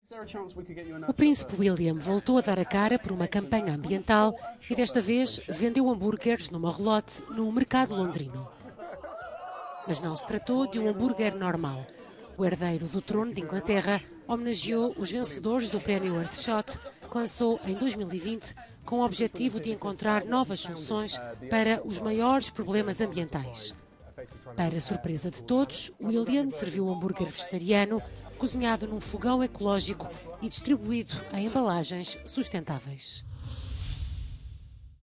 O príncipe William voltou a dar a cara por uma campanha ambiental e desta vez vendeu hambúrgueres numa relote no mercado londrino. Mas não se tratou de um hambúrguer normal. O herdeiro do trono de Inglaterra homenageou os vencedores do prémio Earthshot, que lançou em 2020 com o objetivo de encontrar novas soluções para os maiores problemas ambientais. Para surpresa de todos, William serviu um hambúrguer vegetariano, cozinhado num fogão ecológico e distribuído em embalagens sustentáveis.